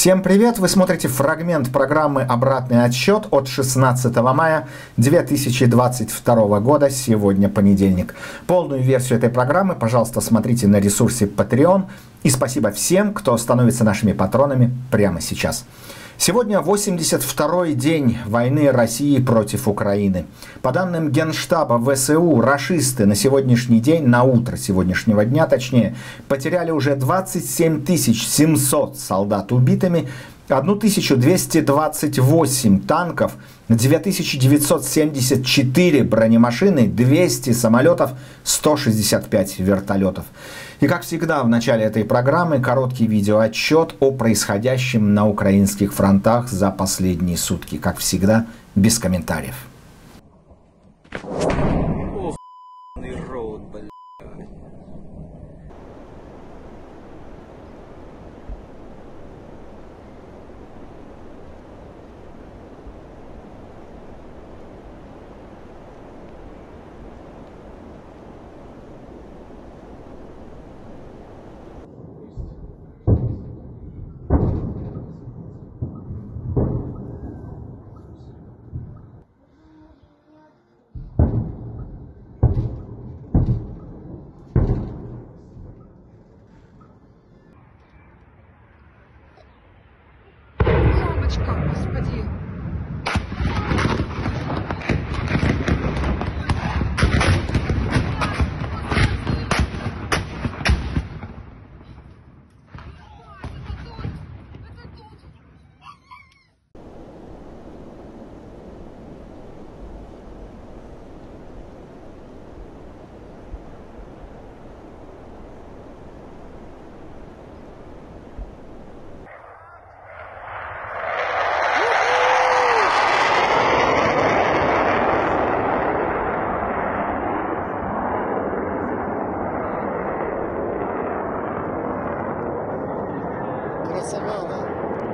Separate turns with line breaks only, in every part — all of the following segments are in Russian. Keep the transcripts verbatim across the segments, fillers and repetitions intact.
Всем привет! Вы смотрите фрагмент программы «Обратный отсчет» от шестнадцатого мая две тысячи двадцать второго года. Сегодня понедельник. Полную версию этой программы, пожалуйста, смотрите на ресурсе Patreon. И спасибо всем, кто становится нашими патронами прямо сейчас. Сегодня восемьдесят второй день войны России против Украины. По данным Генштаба ВСУ, рашисты на сегодняшний день, на утро сегодняшнего дня точнее, потеряли уже двадцать семь тысяч семьсот солдат убитыми, тысячу двести двадцать восемь танков, две тысячи девятьсот семьдесят четыре бронемашины, двести самолетов, сто шестьдесят пять вертолетов. И как всегда в начале этой программы короткий видеоотчет о происходящем на украинских фронтах за последние сутки. Как всегда, без комментариев.
Господи. Красавала.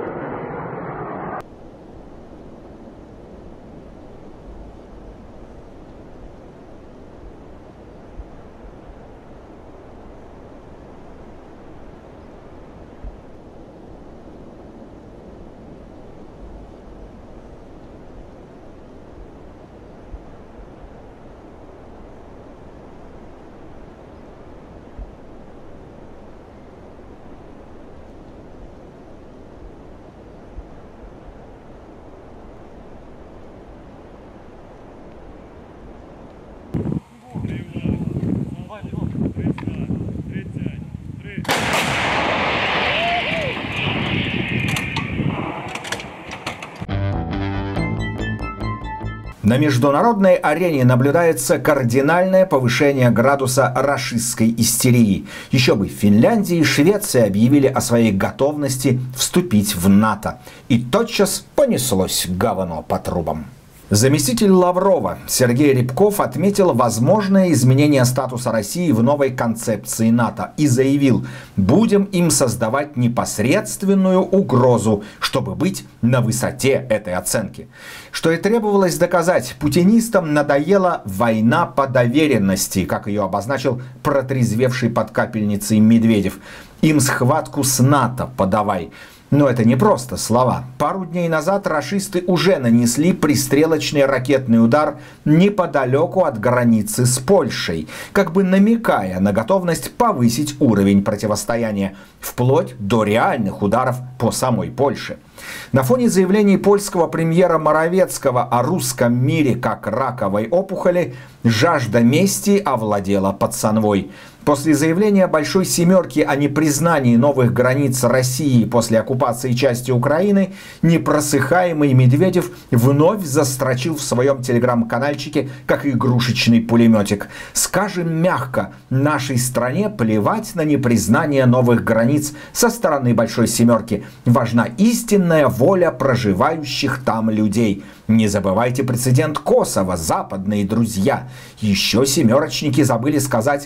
На международной арене наблюдается кардинальное повышение градуса рашистской истерии. Еще бы, Финляндия и Швеция объявили о своей готовности вступить в НАТО. И тотчас понеслось говно по трубам. Заместитель Лаврова Сергей Рябков отметил возможное изменение статуса России в новой концепции НАТО и заявил: будем им создавать непосредственную угрозу, чтобы быть на высоте этой оценки. Что и требовалось доказать, путинистам надоела война по доверенности, как ее обозначил протрезвевший под капельницей Медведев. Им схватку с НАТО подавай. Но это не просто слова. Пару дней назад рашисты уже нанесли пристрелочный ракетный удар неподалеку от границы с Польшей, как бы намекая на готовность повысить уровень противостояния, вплоть до реальных ударов по самой Польше. На фоне заявлений польского премьера Моровецкого о русском мире как раковой опухоли, жажда мести овладела пацанвой. После заявления Большой Семерки о непризнании новых границ России после оккупации части Украины, непросыхаемый Медведев вновь застрочил в своем телеграм-канальчике, как игрушечный пулеметик. Скажем мягко, нашей стране плевать на непризнание новых границ со стороны Большой Семерки. Важна истинная воля проживающих там людей. Не забывайте прецедент Косово, западные друзья. Еще семерочники забыли сказать: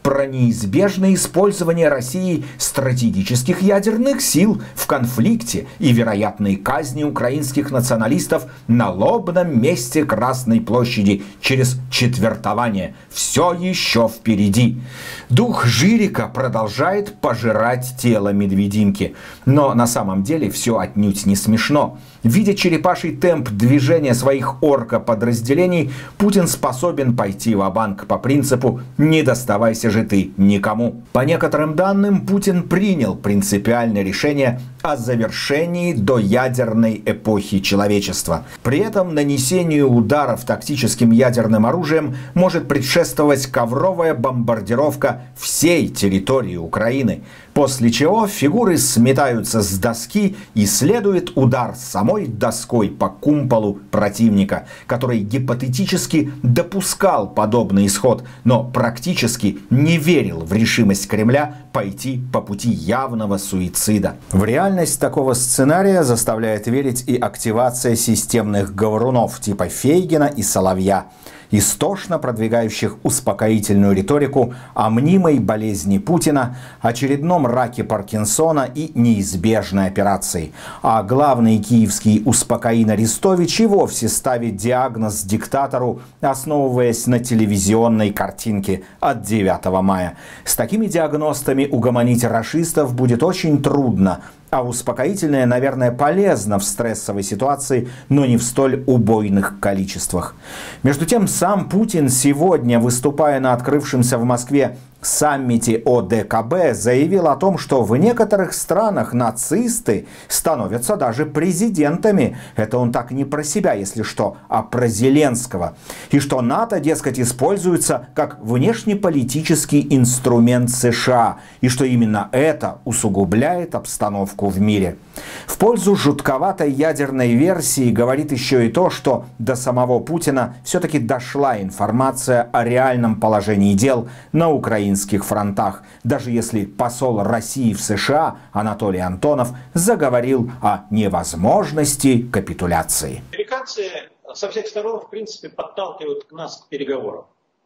про неизбежное использование России стратегических ядерных сил в конфликте и вероятные казни украинских националистов на лобном месте Красной площади через четвертование. Все еще впереди. Дух Жирика продолжает пожирать тело медвединки. Но на самом деле все отнюдь не смешно. Видя черепаший темп движения своих орка-подразделений, Путин способен пойти ва-банк по принципу «не доставайся же ты никому». По некоторым данным, Путин принял принципиальное решение о завершении доядерной эпохи человечества. При этом нанесению ударов тактическим ядерным оружием может предшествовать ковровая бомбардировка всей территории Украины, после чего фигуры сметаются с доски и следует удар самой доской по кумполу противника, который гипотетически допускал подобный исход, но практически не верил в решимость Кремля пойти по пути явного суицида. В реальность такого сценария заставляет верить и активация системных говорунов типа Фейгина и Соловья, истошно продвигающих успокоительную риторику о мнимой болезни Путина, очередном раке Паркинсона и неизбежной операции. А главный киевский успокоин Арестович и вовсе ставит диагноз диктатору, основываясь на телевизионной картинке от девятого мая. С такими диагностами угомонить рашистов будет очень трудно, а успокоительное, наверное, полезно в стрессовой ситуации, но не в столь убойных количествах. Между тем, сам Путин сегодня, выступая на открывшемся в Москве саммите о дэ ка бэ, заявил о том, что в некоторых странах нацисты становятся даже президентами. Это он так не про себя, если что, а про Зеленского. И что НАТО, дескать, используется как внешнеполитический инструмент США. И что именно это усугубляет обстановку в мире. В пользу жутковатой ядерной версии говорит еще и то, что до самого Путина все-таки дошла информация о реальном положении дел на украинских фронтах, даже если посол России в США Анатолий Антонов заговорил о невозможности капитуляции.
Американцы со всех сторон, в принципе, подталкивают нас к переговорам.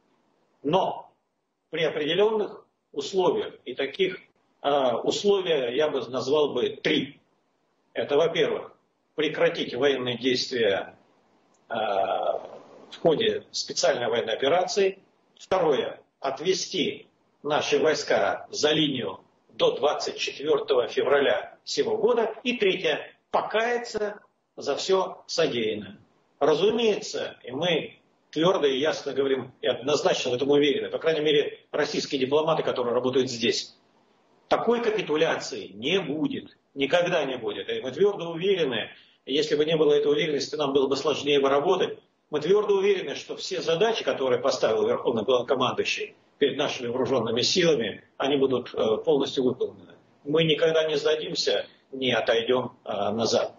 Но при определенных условиях, и таких э, условия я бы назвал бы три. Это, во-первых, прекратить военные действия э, в ходе специальной военной операции. Второе, отвести наши войска за линию до двадцать четвёртого февраля сего года. И третье, покаяться за все содеянное. Разумеется, и мы твердо и ясно говорим, и однозначно в этом уверены, по крайней мере, российские дипломаты, которые работают здесь, такой капитуляции не будет, никогда не будет. И мы твердо уверены, если бы не было этой уверенности, нам было бы сложнее бы работать. Мы твердо уверены, что все задачи, которые поставил Верховный Главнокомандующий перед нашими вооруженными силами, они будут полностью выполнены. Мы никогда не сдадимся, не отойдем назад.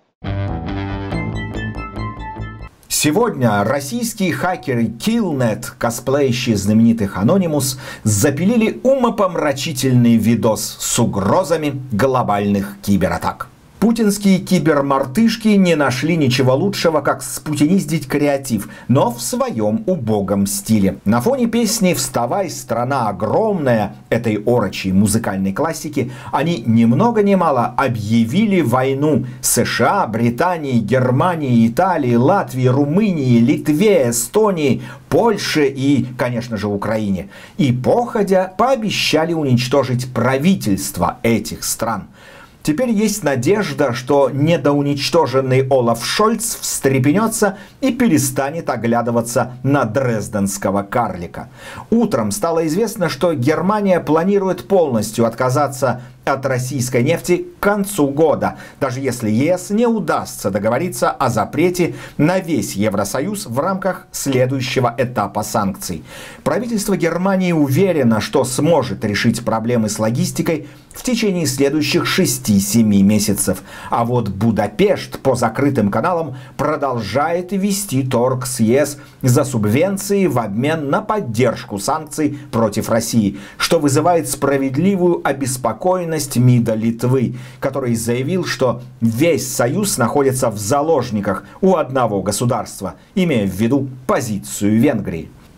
Сегодня российские хакеры Killnet, косплеящие знаменитых Anonymous, запилили умопомрачительный видос с угрозами глобальных кибератак. Путинские кибермартышки не нашли ничего лучшего, как спутиниздить креатив, но в своем убогом стиле. На фоне песни «Вставай, страна огромная» этой орочей музыкальной классики они ни много ни мало объявили войну США, Британии, Германии, Италии, Латвии, Румынии, Литве, Эстонии, Польше и, конечно же, Украине. И походя пообещали уничтожить правительства этих стран. Теперь есть надежда, что недоуничтоженный Олаф Шольц встрепенется и перестанет оглядываться на дрезденского карлика. Утром стало известно, что Германия планирует полностью отказаться от российской нефти к концу года, даже если е эс не удастся договориться о запрете на весь Евросоюз в рамках следующего этапа санкций. Правительство Германии уверено, что сможет решить проблемы с логистикой в течение следующих шести-семи месяцев. А вот Будапешт по закрытым каналам продолжает вести торг с е эс за субвенции в обмен на поддержку санкций против России, что вызывает справедливую обеспокоенность МИДа Литвы, который заявил, что весь Союз находится в заложниках у одного государства, имея в виду позицию Венгрии.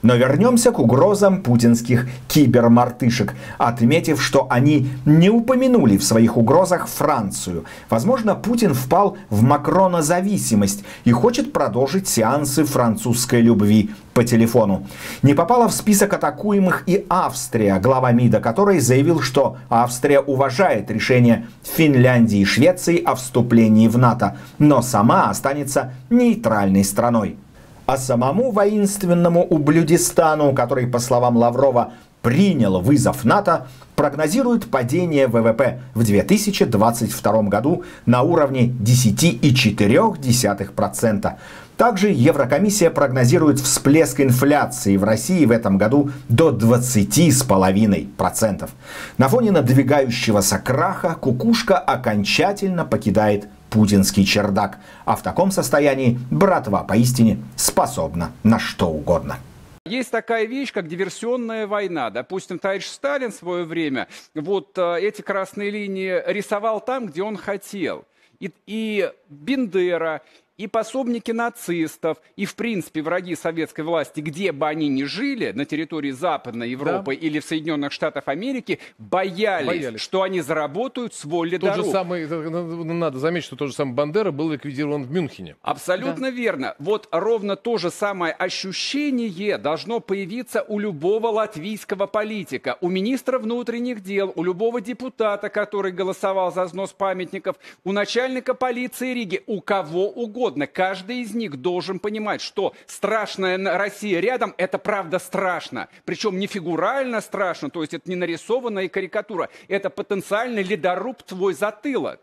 Но вернемся к угрозам путинских кибермартышек, отметив, что они не упомянули в своих угрозах Францию. Возможно, Путин впал в макронозависимость и хочет продолжить сеансы французской любви по телефону. Не попала в список атакуемых и Австрия, глава МИДа которой заявил, что Австрия уважает решение Финляндии и Швеции о вступлении в НАТО, но сама останется нейтральной страной. А самому воинственному ублюдистану, который, по словам Лаврова, принял вызов НАТО, прогнозирует падение ВВП в две тысячи двадцать втором году на уровне десять целых четыре десятых процента. Также Еврокомиссия прогнозирует всплеск инфляции в России в этом году до двадцати с половиной процентов. На фоне надвигающегося краха кукушка окончательно покидает путинский чердак. А в таком состоянии братва поистине способна на что угодно.
Есть такая вещь, как диверсионная война. Допустим, товарищ Сталин в свое время вот эти красные линии рисовал там, где он хотел. И, и Бендера, и пособники нацистов, и, в принципе, враги советской власти, где бы они ни жили, на территории Западной Европы, да, или в Соединенных Штатах Америки, боялись, боялись, что они заработают свой ледоруб. Тот же самый, надо заметить, что тот же самый Бандера был ликвидирован в Мюнхене. Абсолютно, да, верно. Вот ровно то же самое ощущение должно появиться у любого латвийского политика, у министра внутренних дел, у любого депутата, который голосовал за снос памятников, у начальника полиции Риги, у кого угодно. Каждый из них должен понимать, что страшная Россия рядом, это правда страшно. Причем не фигурально страшно, то есть это не нарисованная карикатура, это потенциальный ледоруб твой затылок.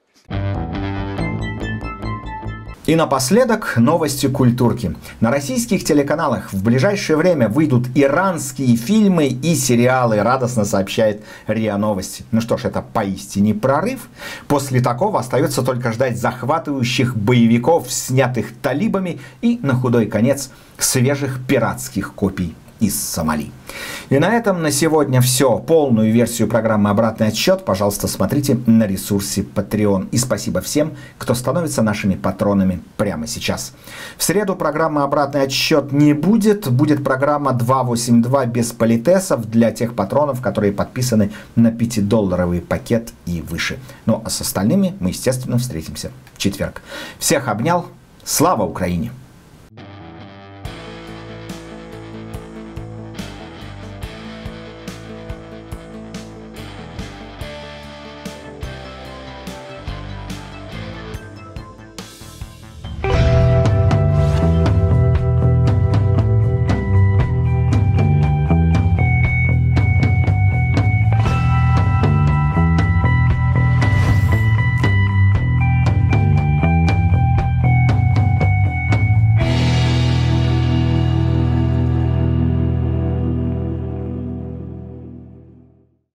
И напоследок новости культурки. На российских телеканалах в ближайшее время выйдут иранские фильмы и сериалы, радостно сообщает РИА Новости. Ну что ж, это поистине прорыв. После такого остается только ждать захватывающих боевиков, снятых талибами, и на худой конец свежих пиратских копий из Сомали. И на этом на сегодня все. Полную версию программы «Обратный отсчет», пожалуйста, смотрите на ресурсе Patreon. И спасибо всем, кто становится нашими патронами прямо сейчас. В среду программы «Обратный отсчет» не будет. Будет программа два восемь два без политесов для тех патронов, которые подписаны на пятидолларовый пакет и выше. Ну а с остальными мы, естественно, встретимся в четверг. Всех обнял. Слава Украине!